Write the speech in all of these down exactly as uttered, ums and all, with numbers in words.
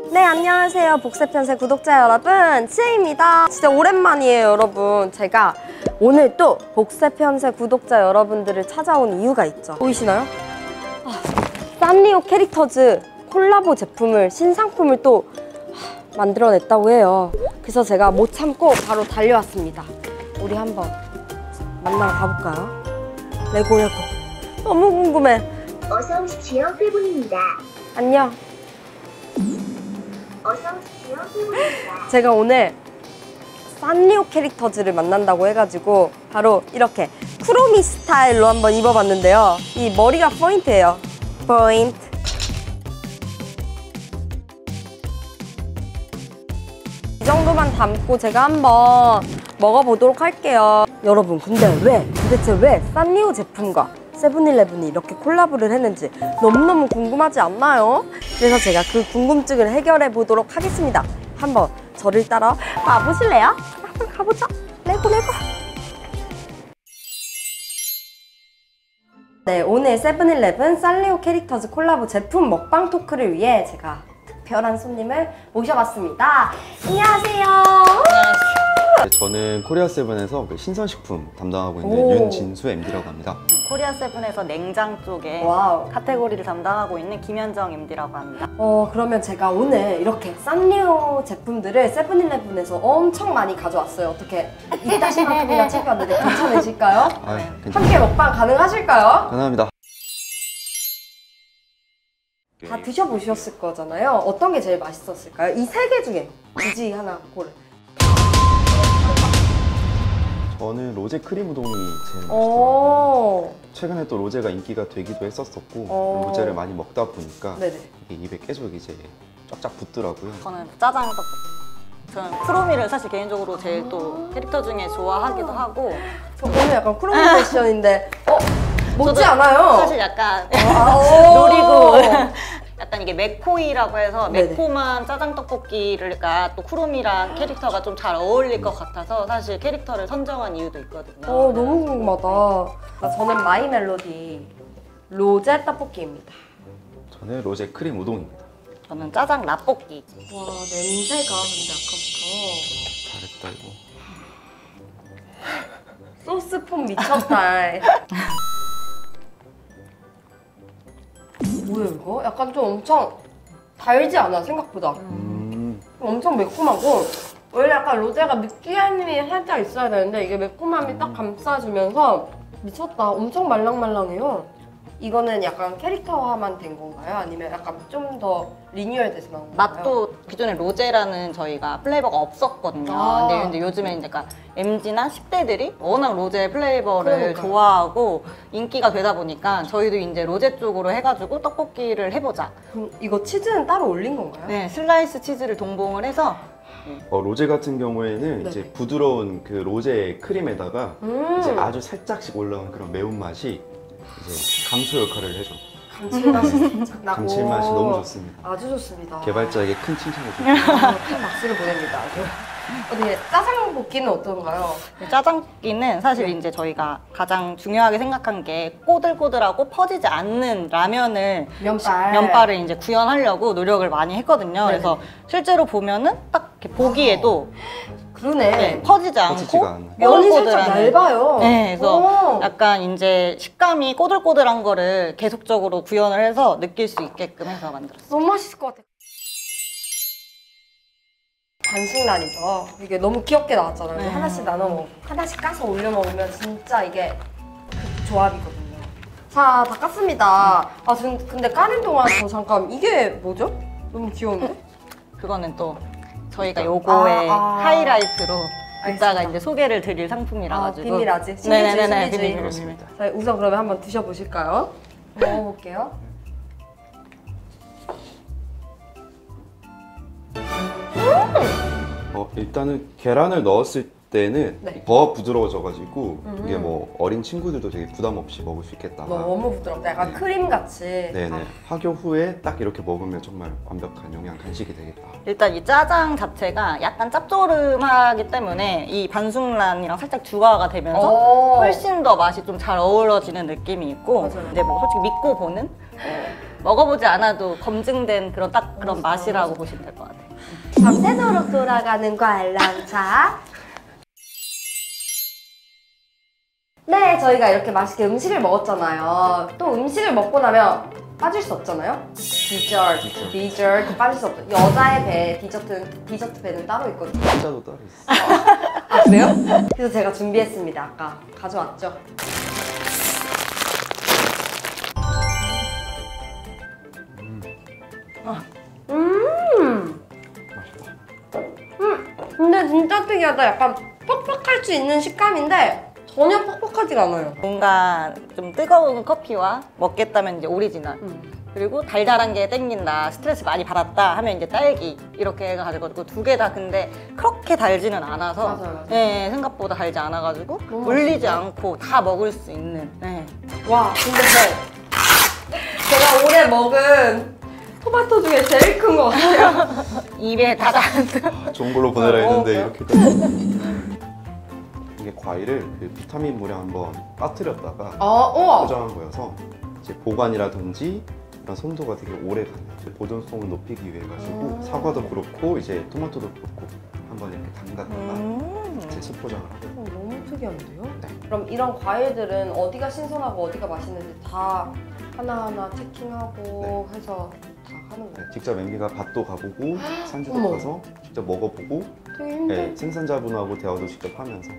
네, 안녕하세요. 복세편세 구독자 여러분, 치에입니다. 진짜 오랜만이에요, 여러분. 제가 오늘 또 복세편세 구독자 여러분들을 찾아온 이유가 있죠. 보이시나요? 아, 산리오 캐릭터즈 콜라보 제품을, 신상품을 또 하, 만들어냈다고 해요. 그래서 제가 못 참고 바로 달려왔습니다. 우리 한번 만나러 가볼까요? 레고 레고. 너무 궁금해. 어서 오십시오, 세븐입니다. 안녕. 어서 오십시오, 세븐입니다. 제가 오늘 산리오 캐릭터즈를 만난다고 해가지고 바로 이렇게 쿠로미 스타일로 한번 입어봤는데요. 이 머리가 포인트예요. 포인트. 이 정도만 담고 제가 한번 먹어보도록 할게요. 여러분, 근데 왜, 도대체 왜 산리오 제품과 세븐일레븐이 이렇게 콜라보를 했는지 너무너무 궁금하지 않나요? 그래서 제가 그 궁금증을 해결해 보도록 하겠습니다. 한번 저를 따라 와보실래요? 한번 가보자. 레고 레고. 네, 오늘 세븐일레븐 산리오 캐릭터즈 콜라보 제품 먹방 토크를 위해 제가 특별한 손님을 모셔봤습니다. 안녕하세요. 저는 코리아세븐에서 신선식품 담당하고 있는 오. 윤진수 엠디라고 합니다. 코리아세븐에서 냉장 쪽에 와우. 카테고리를 담당하고 있는 김현정 엠디라고 합니다. 어, 그러면 제가 오늘 이렇게 산리오 제품들을 세븐일레븐에서 엄청 많이 가져왔어요. 어떻게 이따시만큼이나 챙겨왔는데 괜찮으실까요? 아, 함께 먹방 가능하실까요? 가능합니다. 다 드셔보셨을 거잖아요. 어떤 게 제일 맛있었을까요? 이 세 개 중에 굳이 하나 고르. 저는 로제 크림 우동이 제일 맛있더라고요. 오. 최근에 또 로제가 인기가 되기도 했었었고 오. 로제를 많이 먹다 보니까 네네. 이게 입에 계속 이제 쫙쫙 붙더라고요. 저는 짜장 떡볶이. 저는 쿠로미를 사실 개인적으로 제일 또 캐릭터 중에 좋아하기도 하고. 저 오늘 약간 쿠로미 패션인데 어? 먹지 저도 않아요? 사실 약간 아, 오. 노리고 약간 이게 매코이라고 해서 네네. 매콤한 짜장 떡볶이가 또 쿠로미랑 캐릭터가 좀 잘 어울릴 것 같아서 사실 캐릭터를 선정한 이유도 있거든요. 어, 너무 궁금하다. 저는 마이 멜로디 로제 떡볶이입니다. 저는 로제 크림 우동입니다. 저는 짜장 라볶이. 와, 냄새가 근데 아까부터 잘했다 이거. 소스폰 미쳤다. 뭐야 이거? 약간 좀 엄청 달지 않아 생각보다. 음. 엄청 매콤하고 원래 약간 로제가 느끼함이 살짝 있어야 되는데 이게 매콤함이 딱 감싸주면서 미쳤다. 엄청 말랑말랑해요. 이거는 약간 캐릭터화만 된 건가요? 아니면 약간 좀 더 리뉴얼 돼서 나온 건가요? 맛도 기존에 로제라는 저희가 플레이버가 없었거든요. 아. 근데, 근데 요즘에 이제 약간 엠지나 십 대들이 워낙 로제 플레이버를 그러니까요. 좋아하고 인기가 되다 보니까 저희도 이제 로제 쪽으로 해가지고 떡볶이를 해보자. 그럼 이거 치즈는 따로 올린 건가요? 네, 슬라이스 치즈를 동봉을 해서 어, 로제 같은 경우에는 네네. 이제 부드러운 그 로제 크림에다가 음. 이제 아주 살짝씩 올라온 그런 매운맛이 이제 감초 역할을 해줘. 감칠맛이 살짝 나고 감칠맛이 너무 좋습니다. 아주 좋습니다. 개발자에게 큰 칭찬을 드립니다. 아, 큰 박수를 보냅니다. 아주. 어떻게 짜장볶이는 어떤가요? 짜장기는 사실 이제 저희가 가장 중요하게 생각한 게 꼬들꼬들하고 퍼지지 않는 라면을 면발. 면발을 이제 구현하려고 노력을 많이 했거든요. 네네. 그래서 실제로 보면은 딱 이렇게 보기에도 그러네. 네, 퍼지지 않고 퍼지지가 않아요. 면이 살짝 꼬들꼬들한. 얇아요. 네, 그래서 오. 약간 이제 식감이 꼬들꼬들한 거를 계속적으로 구현을 해서 느낄 수 있게끔 해서 만들었어요. 너무 맛있을 것 같아. 반숙란이죠. 이게 너무 귀엽게 나왔잖아요. 네. 하나씩 나눠 먹고 하나씩 까서 올려 먹으면 진짜 이게 그 조합이거든요. 자, 다 깠습니다. 아, 지금 근데 까는 동안 저 잠깐 이게 뭐죠? 너무 귀여운데? 그거는 또 저희가 요거의 아, 아. 하이라이트로 이따가 알겠습니다. 이제 소개를 드릴 상품이라 아, 가지고. 비밀 아직? 신기주의, 네네네, 신기주의. 비밀, 그렇습니다. 자, 우선 그러면 한번 드셔보실까요? 먹어볼게요. 어, 일단은 계란을 넣었을 때는 네. 더 부드러워져가지고 음. 이게 뭐 어린 친구들도 되게 부담 없이 먹을 수 있겠다. 너무 부드럽다. 약간 네. 크림같이. 네네. 아, 학교 후에 딱 이렇게 먹으면 정말 완벽한 영양 간식이 되겠다. 일단 이 짜장 자체가 약간 짭조름하기 때문에 이 반숙란이랑 살짝 중화가 되면서 오. 훨씬 더 맛이 좀 잘 어우러지는 느낌이 있고 맞아요. 근데 뭐 솔직히 믿고 보는 어, 먹어보지 않아도 검증된 그런 딱 그런 맛이라고 보시면 될 것 같아요. 밤새도록 돌아가는 관람차. 네, 저희가 이렇게 맛있게 음식을 먹었잖아요. 또 음식을 먹고 나면 빠질 수 없잖아요. 디저트, 디저트 빠질 수 없죠. 여자의 배, 디저트, 디저트 배는 따로 있거든요. 남자도 따로 있어. 아, 그래요? 그래서 제가 준비했습니다. 아까 가져왔죠. 음. 맛있다. 음. 근데 진짜 특이하다. 약간 퍽퍽할 수 있는 식감인데 전혀 퍽퍽하지가 않아요. 뭔가 좀 뜨거운 커피와 먹겠다면 이제 오리지널. 음. 그리고 달달한 게 땡긴다, 스트레스 많이 받았다 하면 이제 딸기 이렇게 해가지고 두 개 다 근데 그렇게 달지는 않아서 맞아요, 맞아요. 네, 생각보다 달지 않아가지고 너무 물리지 맛있는데? 않고 다 먹을 수 있는 네. 와, 근데 제가 올해 먹은 토마토 중에 제일 큰 것 같아요. 입에 다 닿는 아, 좋은 걸로 보내라 어, 했는데 어, 이렇게 돼. 이게 과일을 그 비타민 물에 한번 빠뜨렸다가 아, 우와. 포장한 거여서 이제 보관이라든지 이런 손도가 되게 오래 가는 보존성을 높이기 위해 가지고 음. 사과도 그렇고 이제 토마토도 그렇고 한번 이렇게 담갔다가 음. 이제 수포장을 하고. 어, 너무 특이한데요? 네. 그럼 이런 과일들은 어디가 신선하고 어디가 맛있는지 다 하나하나 체킹하고 해서 다 하는 네, 거예요? 직접 엠비가 밭도 가보고 산지도 어머. 가서 직접 먹어보고 되게 힘들 네, 생산자분하고 대화도 직접 하면서.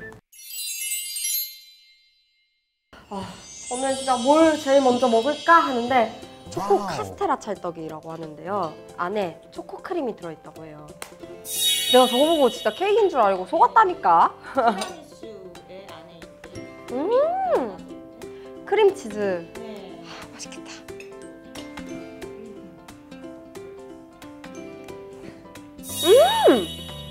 아, 저는 진짜 뭘 제일 먼저 먹을까 하는데 초코 와우. 카스테라 찰떡이라고 하는데요. 안에 초코 크림이 들어있다고 해요. 내가 저거 보고 진짜 케이크인 줄 알고 속았다니까. 티라미수의 안에 음, 크림치즈. 네. 아, 맛있겠다. 음!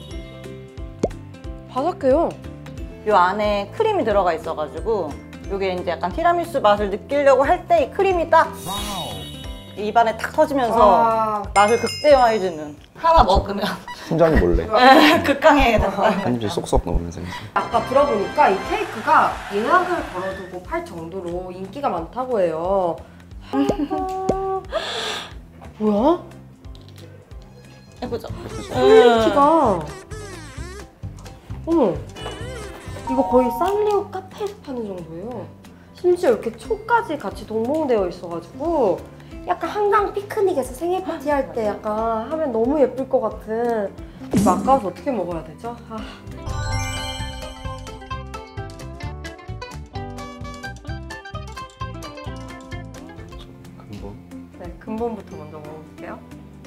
바삭해요. 요 안에 크림이 들어가 있어가지고 요게 이제 약간 티라미수 맛을 느끼려고 할 때 이 크림이 딱 입안에 탁 터지면서 와, 맛을 극대화해주는 하나 먹으면 팀장이 몰래 극강하게 된다. 한 입씩 쏙쏙 넣으면서 이제. 아까 들어보니까 이 케이크가 예약을 걸어두고 팔 정도로 인기가 많다고 해요. 뭐야? 예쁘죠? 퀄리티가. 어머, 이거 거의 산리오 카페에서 파는 정도예요. 심지어 이렇게 초까지 같이 동봉되어 있어가지고 약간 한강 피크닉에서 생일 파티 할 때 약간 하면 너무 예쁠 것 같은. 이거 아까워서 어떻게 먹어야 되죠? 아. 근본. 네, 근본부터 먼저 먹어볼게요.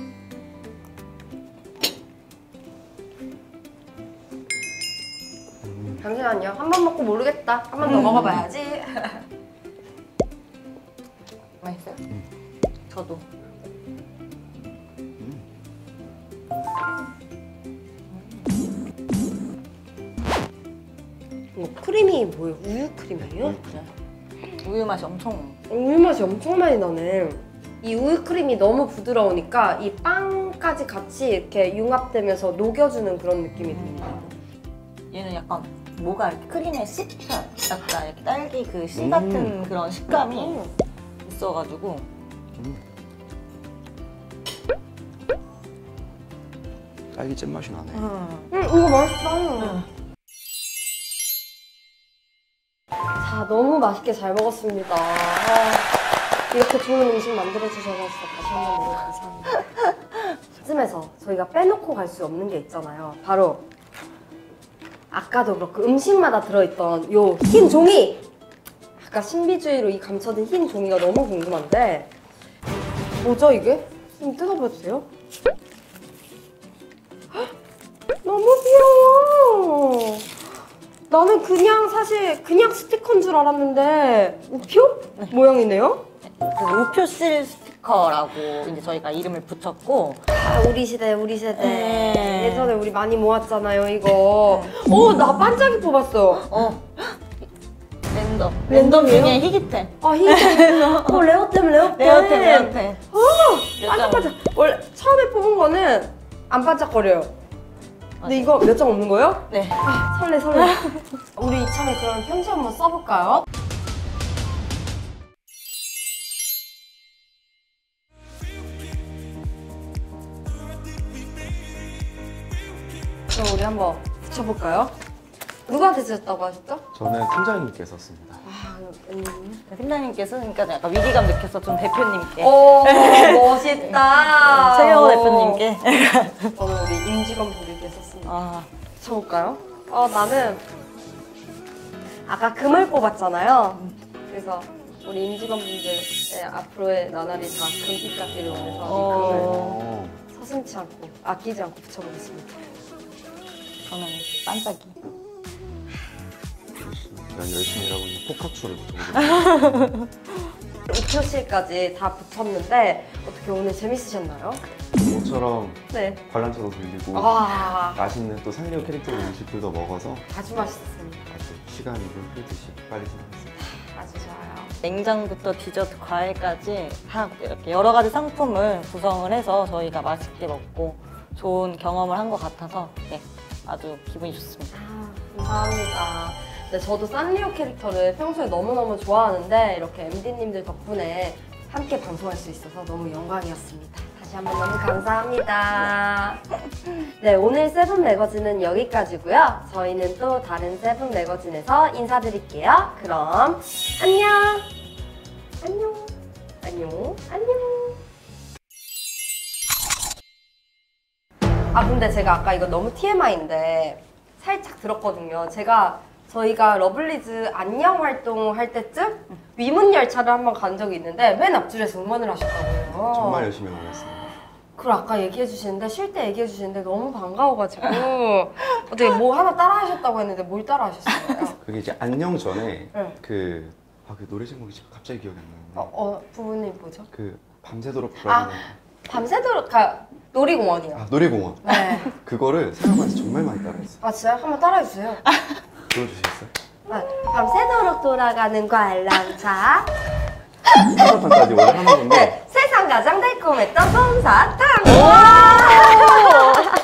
잠시만요. 한 번 먹고 모르겠다. 한 번 더 음. 먹어봐야지. 맛있어요? 저도. 이거 크림이 뭐예요? 우유 크림이에요? 우유 맛이 엄청. 우유 맛이 엄청 많이 나네. 이 우유 크림이 너무 부드러우니까 이 빵까지 같이 이렇게 융합되면서 녹여주는 그런 느낌이 듭니다. 얘는 약간 뭐가 이렇게 크림에 씹혀. 약간 이렇게 딸기 그 씨 음. 같은 그런 식감이 음. 있어가지고. 딸기 잼맛이 나네. 음. 음, 이거 맛있다. 음. 자, 너무 맛있게 잘 먹었습니다. 아, 이렇게 좋은 음식 만들어주셔서 진짜 다시 한번 너무 감사합니다. 이쯤에서 저희가 빼놓고 갈 수 없는 게 있잖아요. 바로 아까도 그렇고 음식마다 들어있던 요 흰 종이! 아까 신비주의로 이 감춰진 흰 종이가 너무 궁금한데 뭐죠 이게? 좀 뜯어봐도 돼요? 헉, 너무 귀여워! 나는 그냥 사실 그냥 스티커인 줄 알았는데 우표? 모양이네요? 그 우표실 스티커라고 이제 저희가 이름을 붙였고. 아, 우리 시대 우리 세대 네. 예전에 우리 많이 모았잖아요 이거. 어, 나 반짝이 뽑았어. 어. 랜덤. 랜덤이에요? 랜덤 중에 희귀템. 아, 희귀. 어, 레어템 레어템. 레어템, 레어템. 어, 반짝반짝. 원래 처음에 뽑은 거는 안 반짝거려요. 근데 이거 몇 장 없는 거예요? 네. 아, 설레 설레. 우리 이참에 그럼 편지 한번 써볼까요? 그럼 우리 한번 붙여볼까요? 누구한테 주셨다고 하셨죠? 저는 팀장님께 썼습니다. 아, 음. 팀장님께 쓰니까 약간 위기감 느껴서 좀 대표님께. 오, 멋있다. 최경호 오. 대표님께. 저는 우리 임직원 분들께 썼습니다. 아, 붙여볼까요? 어, 나는 아까 금을 뽑았잖아요. 그래서 우리 임직원분들 앞으로의 나날이 다 금빛 같기를 원해서 이 금을 어, 어, 서슴지 않고 아끼지 않고 붙여보겠습니다. 저는 반짝이. 난 열심히 일하고 있는 포카추를 붙여보고 이 표실까지 다 붙였는데 어떻게 오늘 재밌으셨나요? 저처럼 네. 관람차도 돌리고 아, 맛있는 또 산리오 캐릭터 음식들도 먹어서 아주 맛있었습니다. 아주 시간이 흐르듯이 빨리 지나갔습니다. 아주 좋아요. 냉장부터 디저트, 과일까지 다 이렇게 여러 가지 상품을 구성을 해서 저희가 맛있게 먹고 좋은 경험을 한 것 같아서 네, 아주 기분이 좋습니다. 아, 감사합니다. 네, 저도 산리오 캐릭터를 평소에 너무너무 좋아하는데 이렇게 엠디님들 덕분에 함께 방송할 수 있어서 너무 영광이었습니다. 다시 한번 너무 감사합니다. 네, 오늘 세븐 매거진은 여기까지고요. 저희는 또 다른 세븐 매거진에서 인사드릴게요. 그럼 안녕! 안녕! 안녕! 안녕! 아, 근데 제가 아까 이거 너무 티엠아이인데 살짝 들었거든요. 제가 저희가 러블리즈 안녕 활동 할 때쯤 위문 열차를 한번 간 적이 있는데 맨 앞줄에서 응원을 하셨다고요. 정말 열심히 먹었습니다. 그걸 아까 얘기해 주시는데 쉴 때 얘기해 주시는데 너무 반가워가지고 어떻게 뭐 하나 따라 하셨다고 했는데 뭘 따라 하셨어요? 그게 이제 안녕 전에 네. 그, 아, 그 노래 제목이 지금 갑자기 기억이 안 나는데 어, 어 부분이 뭐죠? 그 밤새도록 아, 불러주는 밤새도록 가 놀이공원이요. 아, 놀이공원 네. 그거를 사용하면서 정말 많이 따라했어요. 아 진짜요? 한번 따라해 주세요. 들어주시겠어요? 네. 밤새도록 돌아가는 관람차. 솜사탕까지 원래 하는 건데 네, 세상 가장 달콤했던 솜사탕. 와!